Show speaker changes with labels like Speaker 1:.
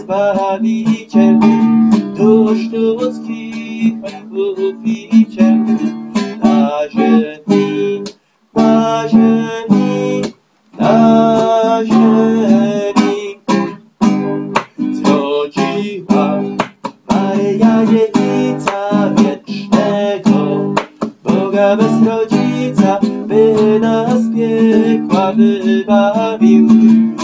Speaker 1: Zbawiciel, dusz ludzkich Wykupiciel, na ziemi, na ziemi, na ziemi. Zrodziła Maryja dziewica wiecznego, Boga bez rodzica, by nas z piekła wybawił.